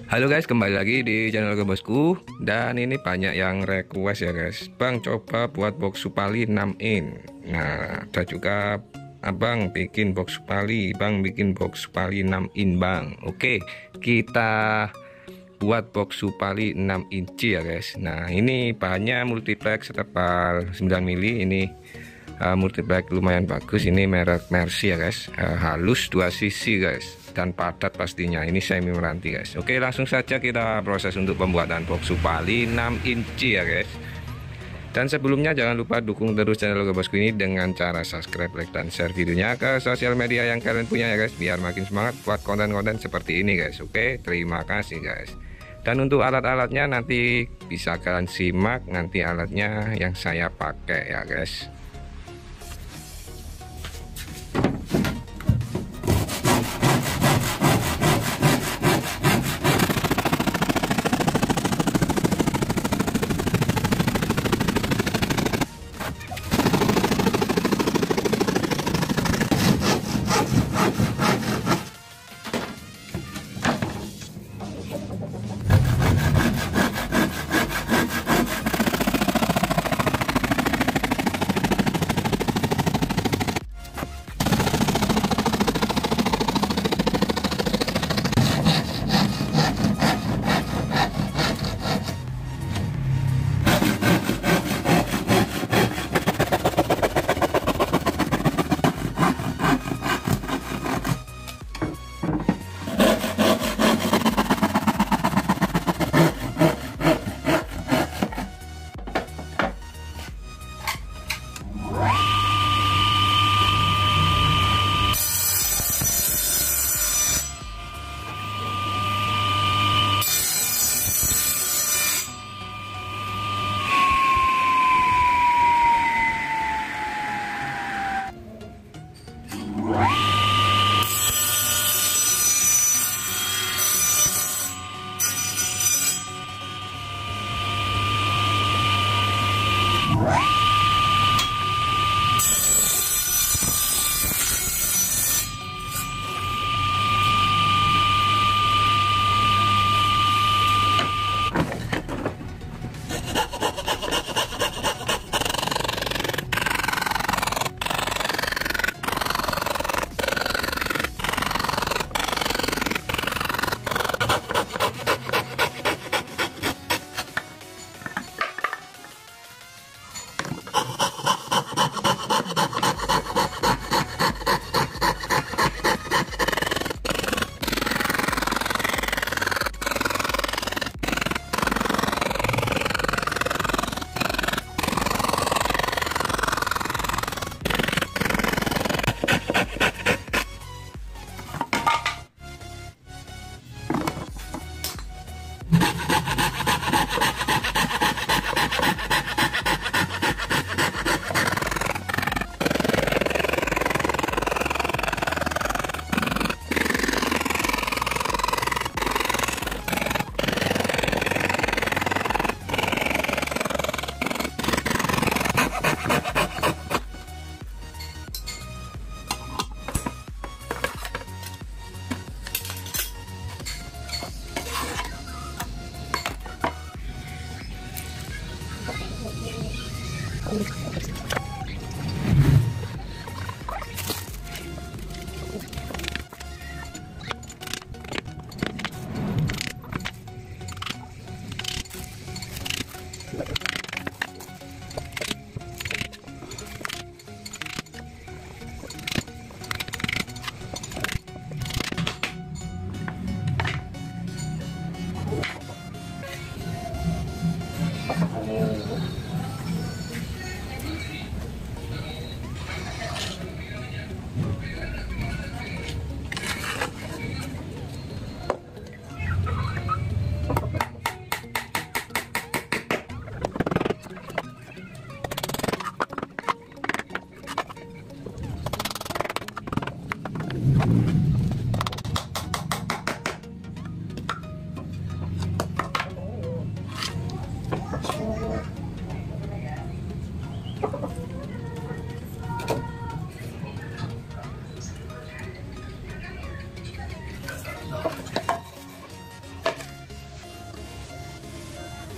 Halo guys, kembali lagi di channel Bosku. Dan ini banyak yang request ya guys, Bang coba buat box Supali 6 in. Nah, ada juga Abang bikin box Supali, Bang bikin box Supali 6 in Bang. Oke, kita buat box Supali 6 inci ya guys. Nah, ini bahannya multiplex tebal 9 mili. Ini multiplex lumayan bagus. Ini merek Mercy ya guys, halus 2 sisi guys, dan padat pastinya. Ini semi meranti guys. Oke, langsung saja kita proses untuk pembuatan box Supali 6 inci ya guys. Dan sebelumnya jangan lupa dukung terus channel Bosku ini dengan cara subscribe, like, dan share videonya ke sosial media yang kalian punya ya guys, biar makin semangat buat konten-konten seperti ini guys. Oke, terima kasih guys. Dan untuk alat-alatnya nanti bisa kalian simak nanti alatnya yang saya pakai ya guys.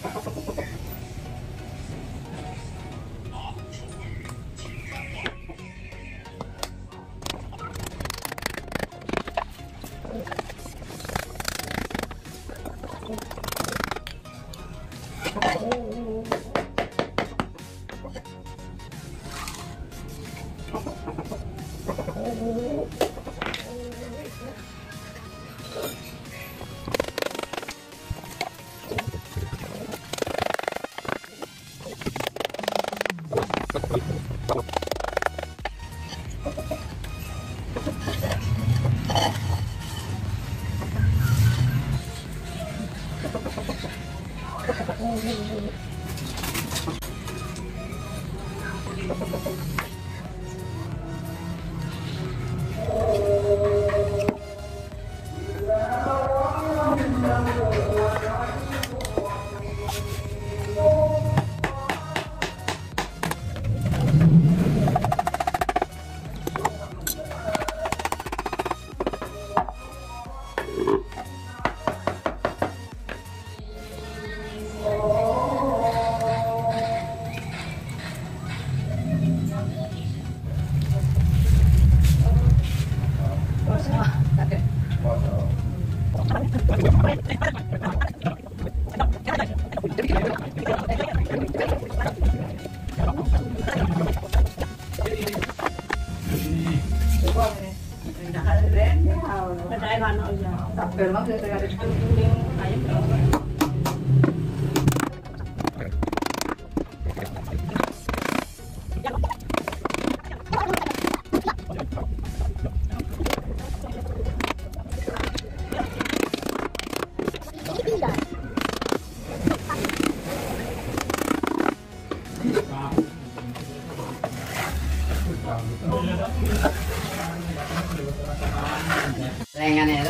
Lengan itu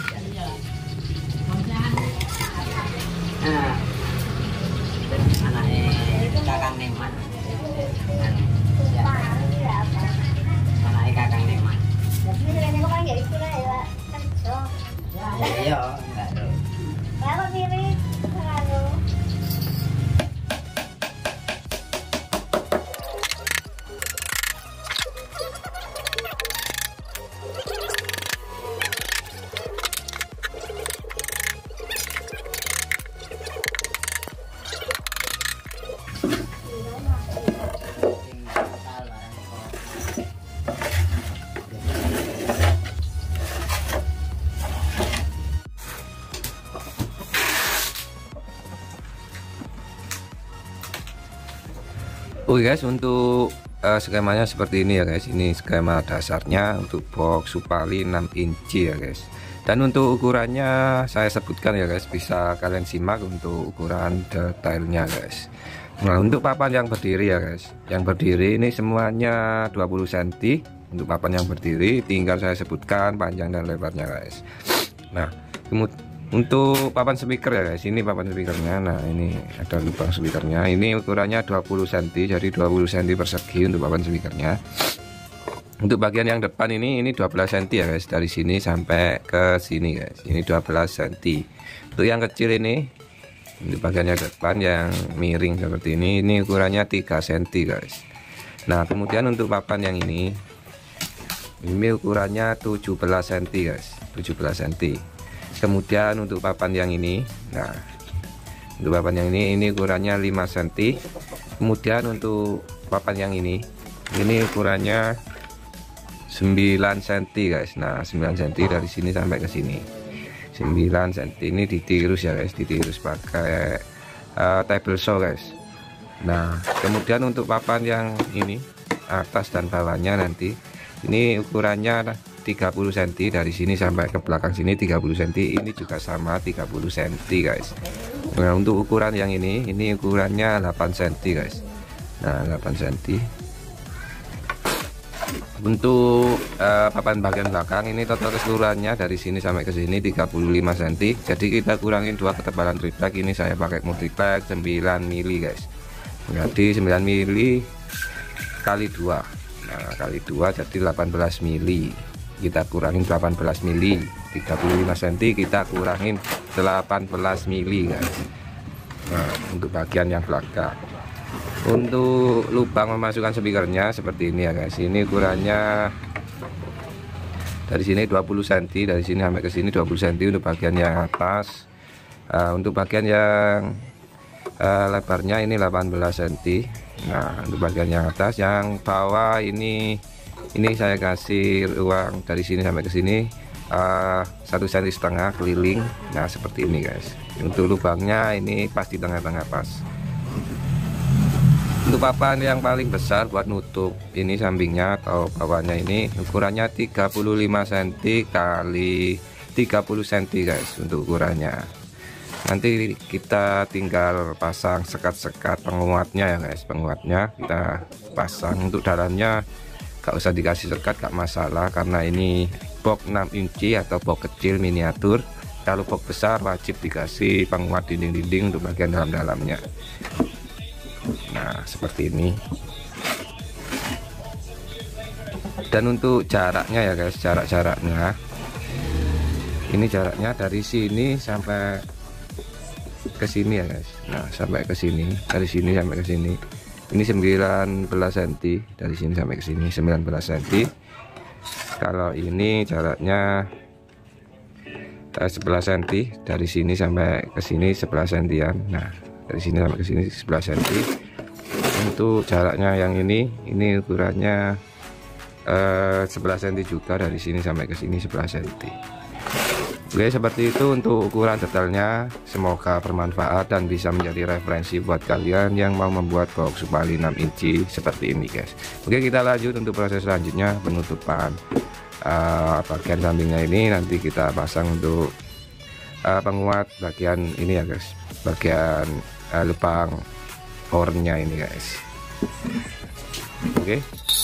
anaknya kakang Neman, anaknya kakang Neman. Iya, enggak tahu. Oke guys, untuk skemanya seperti ini ya guys. Ini skema dasarnya untuk box Supali 6 inci ya guys. Dan untuk ukurannya saya sebutkan ya guys, bisa kalian simak untuk ukuran detailnya guys. Nah, untuk papan yang berdiri ya guys, yang berdiri ini semuanya 20 cm. Untuk papan yang berdiri tinggal saya sebutkan panjang dan lebarnya guys. Nah, kemudian untuk papan speaker ya guys, ini papan speakernya. Nah, ini ada lubang speakernya. Ini ukurannya 20 cm, jadi 20 cm persegi untuk papan speakernya. Untuk bagian yang depan ini 12 cm ya guys, dari sini sampai ke sini guys. Ini 12 cm. Untuk yang kecil ini, untuk bagian yang depan yang miring seperti ini ukurannya 3 cm guys. Nah, kemudian untuk papan yang ini ukurannya 17 cm guys, 17 cm. Kemudian untuk papan yang ini, nah untuk papan yang ini ukurannya 5 cm. Kemudian untuk papan yang ini ukurannya 9 cm guys. Nah, 9 cm dari sini sampai ke sini 9 cm. Ini ditirus ya guys, ditirus pakai table saw guys. Nah, kemudian untuk papan yang ini atas dan bawahnya nanti ini ukurannya 30 cm, dari sini sampai ke belakang sini 30 cm. Ini juga sama 30 cm guys. Nah, untuk ukuran yang ini ukurannya 8 cm guys. Nah, 8 cm. Untuk papan bagian belakang ini total keseluruhannya dari sini sampai ke sini 35 cm. Jadi kita kurangin 2 ketebalan triplek. Ini saya pakai multiplek 9 mili guys. Jadi 9 mili kali 2. Nah, kali 2 jadi 18 mili. Kita kurangin 18 mili, 35 cm kita kurangin 18 mili guys. Nah, untuk bagian yang belakang. Untuk lubang memasukkan speakernya seperti ini ya guys. Ini ukurannya dari sini 20 cm, dari sini sampai ke sini 20 cm untuk bagian yang atas. Untuk bagian yang lebarnya ini 18 cm. Nah, untuk bagian yang atas, yang bawah ini saya kasih ruang dari sini sampai ke sini 1,5 cm keliling. Nah, seperti ini guys. Untuk lubangnya ini pas di tengah-tengah pas. Untuk papan yang paling besar buat nutup ini sampingnya atau bawahnya ini ukurannya 35 cm kali 30 cm guys untuk ukurannya. Nanti kita tinggal pasang sekat-sekat penguatnya ya guys. Penguatnya kita pasang. Untuk dalamnya gak usah dikasih sekat, gak masalah karena ini box 6 inci atau box kecil miniatur. Kalau box besar wajib dikasih penguat dinding-dinding untuk bagian dalam-dalamnya. Nah, seperti ini. Dan untuk jaraknya ya guys, jaraknya ini jaraknya dari sini sampai ke sini ya guys. Nah, sampai ke sini, dari sini sampai ke sini ini 19 cm, dari sini sampai ke sini 19 cm. Kalau ini jaraknya 11 cm, dari sini sampai ke sini 11 cm. Nah, dari sini sampai ke sini 11 cm. Untuk jaraknya yang ini ukurannya 11 cm juga, dari sini sampai ke sini 11 cm. Oke, seperti itu untuk ukuran detailnya. Semoga bermanfaat dan bisa menjadi referensi buat kalian yang mau membuat box Supali 6 inci seperti ini guys. Oke, kita lanjut untuk proses selanjutnya, penutupan bagian sampingnya ini. Nanti kita pasang untuk penguat bagian ini ya guys, bagian lubang hornnya ini guys. Oke.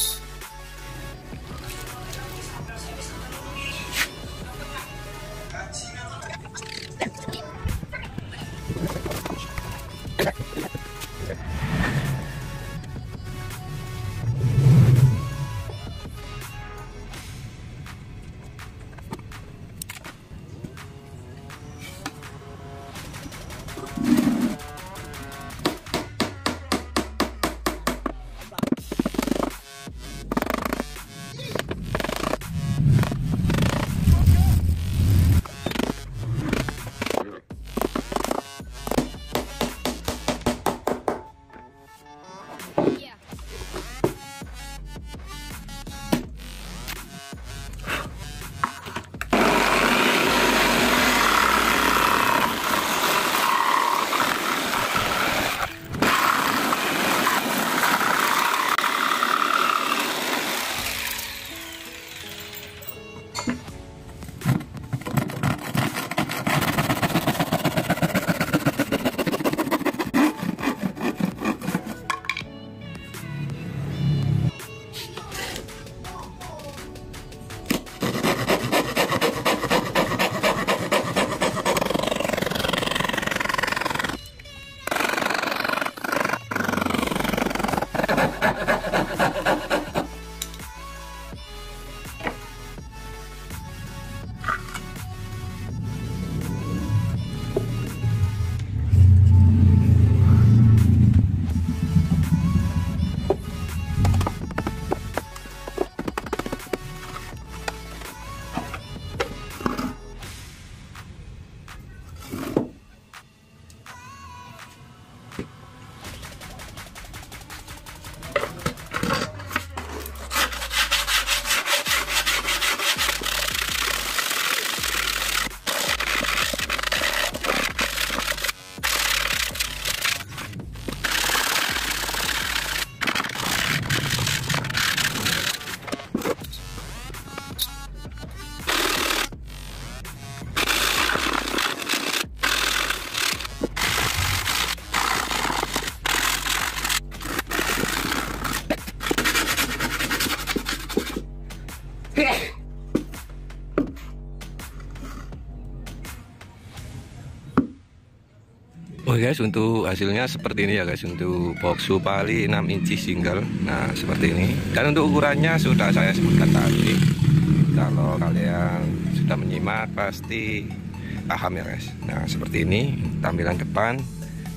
Oh guys, untuk hasilnya seperti ini ya guys, untuk box Supali 6 inci single. Nah, seperti ini. Dan untuk ukurannya sudah saya sebutkan tadi. Kalau kalian sudah menyimak pasti paham ya guys. Nah, seperti ini tampilan depan,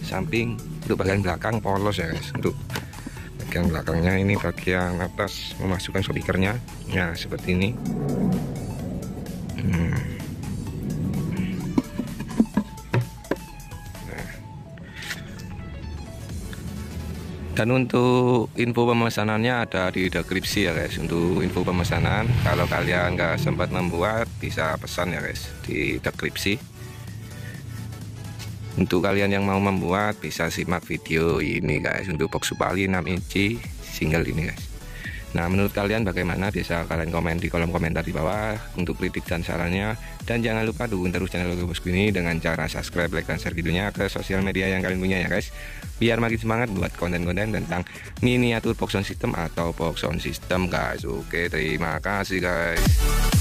samping. Untuk bagian belakang polos ya guys. Untuk bagian belakangnya ini, bagian atas memasukkan speakernya, nah seperti ini. Dan untuk info pemesanannya ada di deskripsi ya guys. Untuk info pemesanan, kalau kalian nggak sempat membuat, bisa pesan ya guys di deskripsi. Untuk kalian yang mau membuat, bisa simak video ini guys, untuk box Supali 6 inci single ini guys. Nah, menurut kalian bagaimana? Bisa kalian komen di kolom komentar di bawah untuk kritik dan sarannya. Dan jangan lupa dukung terus channel Logo Bosku ini dengan cara subscribe, like, dan share videonya ke sosial media yang kalian punya ya guys, biar makin semangat buat konten-konten tentang miniatur box sound system atau box sound system guys. Oke, terima kasih guys.